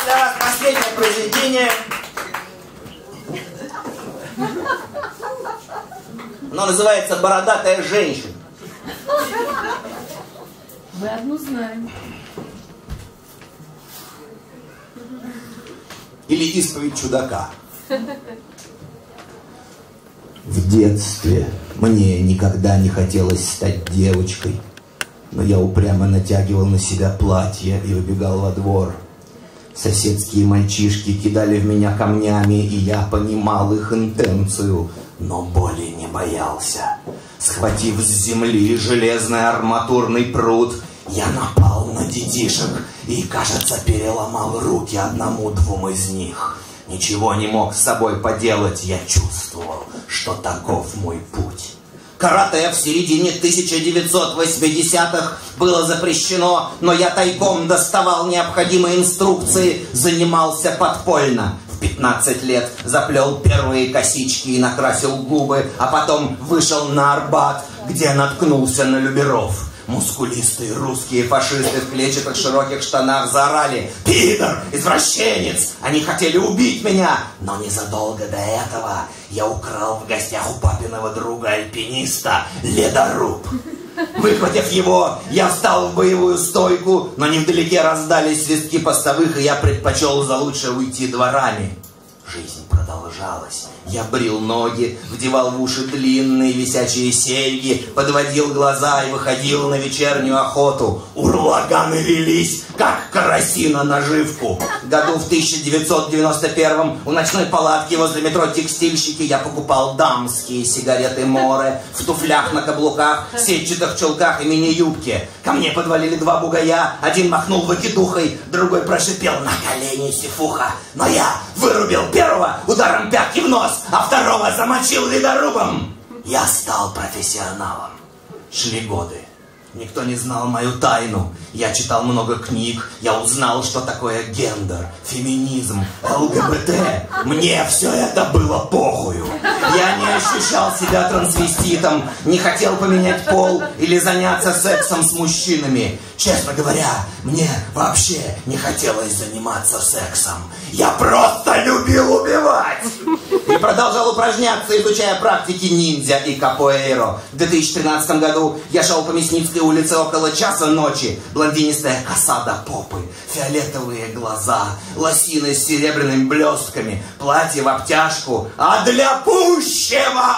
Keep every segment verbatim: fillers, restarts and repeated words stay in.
для вас последнее произведение. Оно называется «Бородатая женщина». Мы одну знаем. Или «Исповедь чудака». В детстве мне никогда не хотелось стать девочкой, но я упрямо натягивал на себя платье и убегал во двор. Соседские мальчишки кидали в меня камнями, и я понимал их интенцию, но боли не боялся. Схватив с земли железный арматурный пруд, я напал на детишек и, кажется, переломал руки одному-двум из них. Ничего не мог с собой поделать, я чувствовал, что таков мой путь. Карате в середине тысяча девятьсот восьмидесятых было запрещено, но я тайком доставал необходимые инструкции, занимался подпольно. В пятнадцать лет заплел первые косички и накрасил губы, а потом вышел на Арбат, где наткнулся на люберов. Мускулистые русские фашисты в клетчатых широких штанах заорали: «Пидор! Извращенец!» Они хотели убить меня, но незадолго до этого я украл в гостях у папиного друга-альпиниста ледоруб. Выхватив его, я встал в боевую стойку, но невдалеке раздались свистки постовых, и я предпочел за лучше уйти дворами. Жизнь продолжалась. Я брил ноги, вдевал в уши длинные висячие серьги, подводил глаза и выходил на вечернюю охоту. Урлаганы велись, как караси на наживку. Году в тысяча девятьсот девяносто первом у ночной палатки возле метро «Текстильщики» я покупал дамские сигареты Море в туфлях на каблуках, сетчатых чулках и мини-юбке. Ко мне подвалили два бугая, один махнул выкидухой, другой прошипел: «На колени, сифуха!» Но я вырубил первого ударом пятки в нос, а второго замочил ледорубом. Я стал профессионалом. Шли годы. Никто не знал мою тайну. Я читал много книг. Я узнал, что такое гендер, феминизм, ЛГБТ. Мне все это было похую. Я не ощущал себя трансвеститом, не хотел поменять пол или заняться сексом с мужчинами. Честно говоря, мне вообще не хотелось заниматься сексом. Я просто любил убивать. И продолжал упражняться, изучая практики ниндзя и капоэйро. В две тысячи тринадцатом году я шел по Мясницкой улице около часа ночи. Блондинистая коса до попы, фиолетовые глаза, лосины с серебряными блестками, платье в обтяжку. А для пущего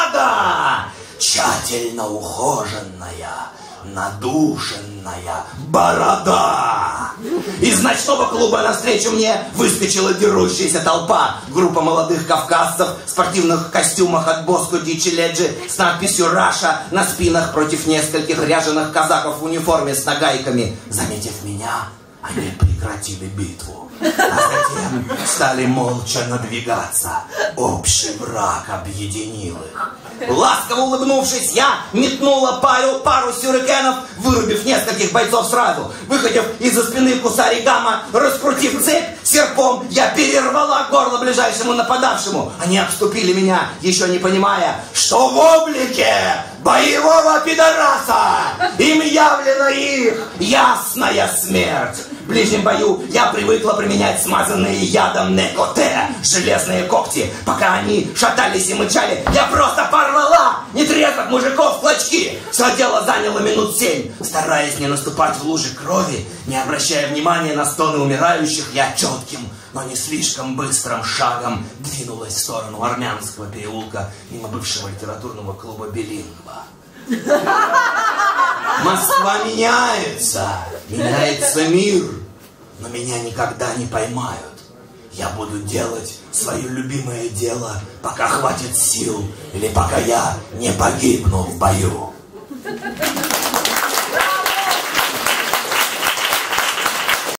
ада тщательно ухоженная, надушенная борода. Из ночного клуба навстречу мне выскочила дерущаяся толпа. Группа молодых кавказцев в спортивных костюмах от Боско Дичи Леджи с надписью «Раша» на спинах против нескольких ряженых казаков в униформе с нагайками. Заметив меня, они прекратили битву, а затем стали молча надвигаться. Общий враг объединил их. Ласково улыбнувшись, я метнула пару, пару сюрикенов, вырубив нескольких бойцов сразу. Выходив из-за спины кусаригама, раскрутив цепь, серпом я перервала горло ближайшему нападавшему. Они обступили меня, еще не понимая, что в облике боевого пидораса им явлена их ясная смерть. В ближнем бою я привыкла применять смазанные ядом некоте, железные когти. Пока они шатались и мычали, я просто порвала нетрезвых мужиков в клочки. Все дело заняло минут семь. Стараясь не наступать в лужи крови, не обращая внимания на стоны умирающих, я четким, но не слишком быстрым шагом двинулась в сторону Армянского переулка мимо бывшего литературного клуба «Билингва». Москва меняется, меняется мир, но меня никогда не поймают. Я буду делать свое любимое дело, пока хватит сил, или пока я не погибну в бою.